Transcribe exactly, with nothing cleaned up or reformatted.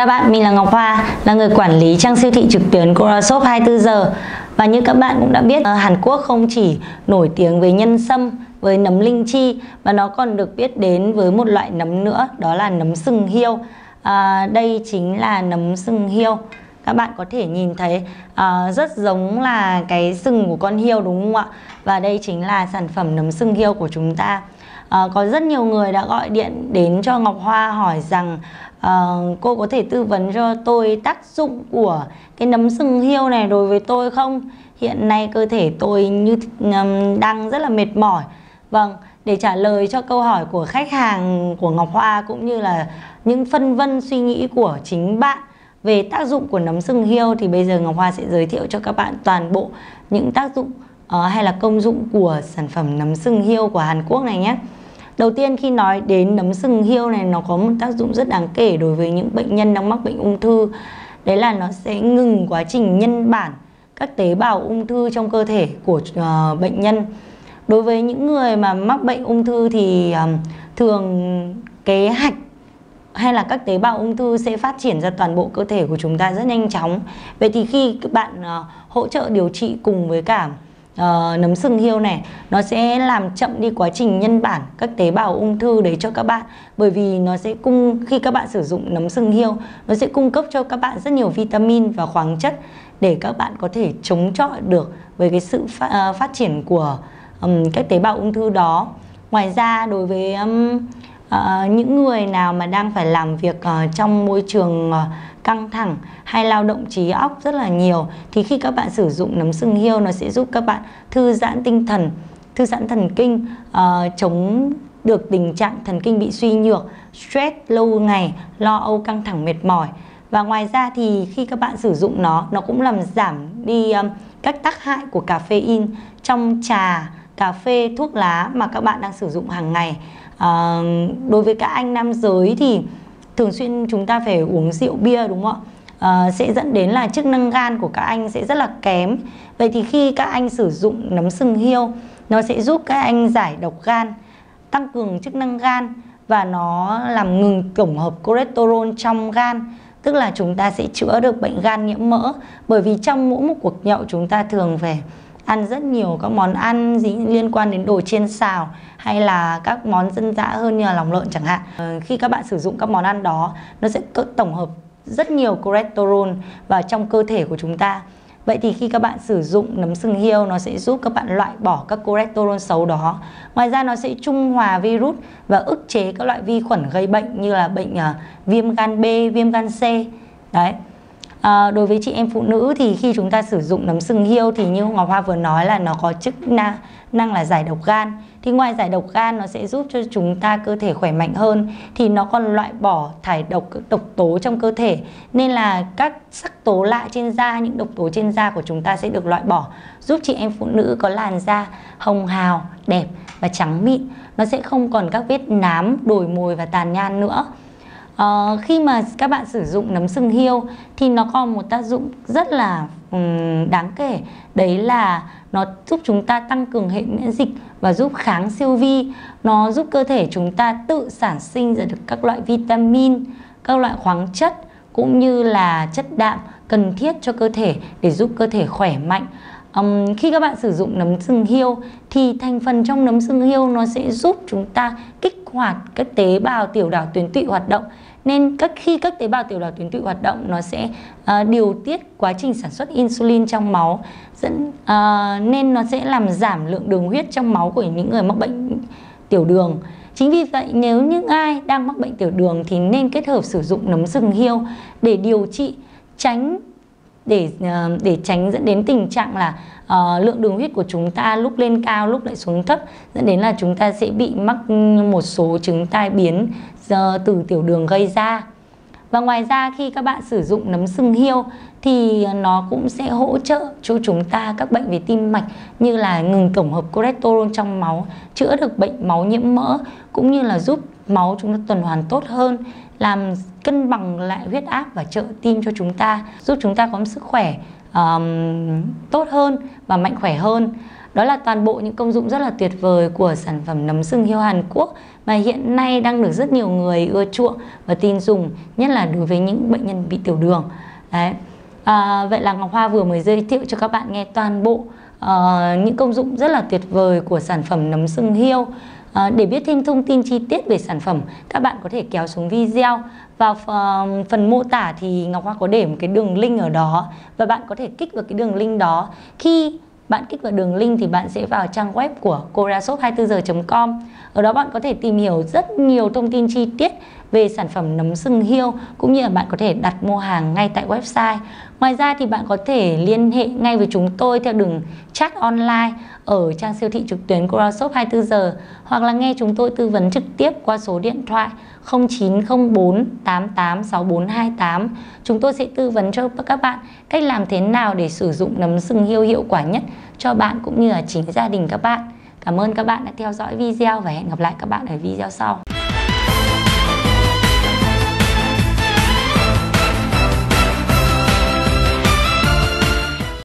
Chào bạn, mình là Ngọc Hoa, là người quản lý trang siêu thị trực tuyến Corashop hai mươi tư giờ. Và như các bạn cũng đã biết, Hàn Quốc không chỉ nổi tiếng với nhân sâm, với nấm linh chi, mà nó còn được biết đến với một loại nấm nữa, đó là nấm sừng hiêu. à, Đây chính là nấm sừng hiêu. Các bạn có thể nhìn thấy à, rất giống là cái sừng của con hiêu, đúng không ạ? Và đây chính là sản phẩm nấm sừng hiêu của chúng ta. à, Có rất nhiều người đã gọi điện đến cho Ngọc Hoa hỏi rằng à, cô có thể tư vấn cho tôi tác dụng của cái nấm sừng hiêu này đối với tôi không? Hiện nay cơ thể tôi như um, đang rất là mệt mỏi. Vâng, để trả lời cho câu hỏi của khách hàng của Ngọc Hoa cũng như là những phân vân suy nghĩ của chính bạn về tác dụng của nấm sừng hiêu, thì bây giờ Ngọc Hoa sẽ giới thiệu cho các bạn toàn bộ những tác dụng uh, hay là công dụng của sản phẩm nấm sừng hiêu của Hàn Quốc này nhé. Đầu tiên, khi nói đến nấm sừng hiêu này, nó có một tác dụng rất đáng kể đối với những bệnh nhân đang mắc bệnh ung thư. Đấy là nó sẽ ngừng quá trình nhân bản các tế bào ung thư trong cơ thể của uh, bệnh nhân. Đối với những người mà mắc bệnh ung thư thì um, thường cái hạch hay là các tế bào ung thư sẽ phát triển ra toàn bộ cơ thể của chúng ta rất nhanh chóng. Vậy thì khi các bạn uh, hỗ trợ điều trị cùng với cả uh, nấm sừng hiêu này, nó sẽ làm chậm đi quá trình nhân bản các tế bào ung thư đấy cho các bạn. Bởi vì nó sẽ cung khi các bạn sử dụng nấm sừng hiêu, nó sẽ cung cấp cho các bạn rất nhiều vitamin và khoáng chất để các bạn có thể chống chọi được với cái sự phát, uh, phát triển của um, các tế bào ung thư đó. Ngoài ra, đối với um, uh, những người nào mà đang phải làm việc uh, trong môi trường uh, căng thẳng hay lao động trí óc rất là nhiều, thì khi các bạn sử dụng nấm sừng hiêu, nó sẽ giúp các bạn thư giãn tinh thần, thư giãn thần kinh, uh, chống được tình trạng thần kinh bị suy nhược, stress lâu ngày, lo âu, căng thẳng, mệt mỏi. Và ngoài ra thì khi các bạn sử dụng nó, nó cũng làm giảm đi um, các tác hại của caffeine trong trà, cà phê, thuốc lá mà các bạn đang sử dụng hàng ngày. À, đối với các anh nam giới thì thường xuyên chúng ta phải uống rượu bia, đúng không ạ? À, sẽ dẫn đến là chức năng gan của các anh sẽ rất là kém. Vậy thì khi các anh sử dụng nấm sừng hiêu, nó sẽ giúp các anh giải độc gan, tăng cường chức năng gan, và nó làm ngừng tổng hợp cholesterol trong gan. Tức là chúng ta sẽ chữa được bệnh gan nhiễm mỡ. Bởi vì trong mỗi một cuộc nhậu chúng ta thường phải ăn rất nhiều các món ăn gì liên quan đến đồ chiên xào hay là các món dân dã hơn như là lòng lợn chẳng hạn. Khi các bạn sử dụng các món ăn đó, nó sẽ tổng hợp rất nhiều cholesterol vào trong cơ thể của chúng ta. Vậy thì khi các bạn sử dụng nấm sừng hiêu, nó sẽ giúp các bạn loại bỏ các cholesterol xấu đó. Ngoài ra, nó sẽ trung hòa virus và ức chế các loại vi khuẩn gây bệnh như là bệnh uh, viêm gan B, viêm gan C. Đấy. À, đối với chị em phụ nữ thì khi chúng ta sử dụng nấm sừng hiêu thì như Ngọc Hoa vừa nói là nó có chức năng là giải độc gan. Thì ngoài giải độc gan, nó sẽ giúp cho chúng ta cơ thể khỏe mạnh hơn, thì nó còn loại bỏ thải độc độc tố trong cơ thể. Nên là các sắc tố lạ trên da, những độc tố trên da của chúng ta sẽ được loại bỏ, giúp chị em phụ nữ có làn da hồng hào, đẹp và trắng mịn. Nó sẽ không còn các vết nám, đồi mồi và tàn nhang nữa. Uh, khi mà các bạn sử dụng nấm sừng hiêu thì nó còn một tác dụng rất là um, đáng kể. Đấy là nó giúp chúng ta tăng cường hệ miễn dịch và giúp kháng siêu vi. Nó giúp cơ thể chúng ta tự sản sinh ra được các loại vitamin, các loại khoáng chất cũng như là chất đạm cần thiết cho cơ thể để giúp cơ thể khỏe mạnh. Um, khi các bạn sử dụng nấm sừng hiêu thì thành phần trong nấm sừng hiêu nó sẽ giúp chúng ta kích hoạt các tế bào tiểu đảo tuyến tụy hoạt động. Nên các khi các tế bào tiểu đảo tuyến tụy hoạt động, nó sẽ uh, điều tiết quá trình sản xuất insulin trong máu, dẫn uh, nên nó sẽ làm giảm lượng đường huyết trong máu của những người mắc bệnh tiểu đường. Chính vì vậy, nếu những ai đang mắc bệnh tiểu đường thì nên kết hợp sử dụng nấm sừng hiêu để điều trị, tránh để uh, để tránh dẫn đến tình trạng là uh, lượng đường huyết của chúng ta lúc lên cao lúc lại xuống thấp, dẫn đến là chúng ta sẽ bị mắc một số chứng tai biến uh, từ tiểu đường gây ra. Và ngoài ra, khi các bạn sử dụng nấm sừng hiêu thì nó cũng sẽ hỗ trợ cho chúng ta các bệnh về tim mạch, như là ngừng tổng hợp cholesterol trong máu, chữa được bệnh máu nhiễm mỡ, cũng như là giúp máu chúng ta tuần hoàn tốt hơn, làm cân bằng lại huyết áp và trợ tim cho chúng ta, giúp chúng ta có một sức khỏe um, tốt hơn và mạnh khỏe hơn. Đó là toàn bộ những công dụng rất là tuyệt vời của sản phẩm nấm sừng hiêu Hàn Quốc mà hiện nay đang được rất nhiều người ưa chuộng và tin dùng, nhất là đối với những bệnh nhân bị tiểu đường. Đấy. À, vậy là Ngọc Hoa vừa mới giới thiệu cho các bạn nghe toàn bộ uh, những công dụng rất là tuyệt vời của sản phẩm nấm sừng hiêu. À, để biết thêm thông tin chi tiết về sản phẩm, các bạn có thể kéo xuống video. Vào uh, phần mô tả thì Ngọc Hoa có để một cái đường link ở đó, và bạn có thể kích vào cái đường link đó. Khi bạn kích vào đường link thì bạn sẽ vào trang web của corashop hai mươi tư giờ chấm com. Ở đó bạn có thể tìm hiểu rất nhiều thông tin chi tiết về sản phẩm nấm sừng hiêu, cũng như là bạn có thể đặt mua hàng ngay tại website. Ngoài ra thì bạn có thể liên hệ ngay với chúng tôi theo đường chat online ở trang siêu thị trực tuyến corashop hai mươi tư giờ, hoặc là nghe chúng tôi tư vấn trực tiếp qua số điện thoại không chín không bốn tám tám sáu bốn hai tám. Chúng tôi sẽ tư vấn cho các bạn cách làm thế nào để sử dụng nấm sừng hiêu hiệu quả nhất cho bạn cũng như là chính gia đình các bạn. Cảm ơn các bạn đã theo dõi video và hẹn gặp lại các bạn ở video sau.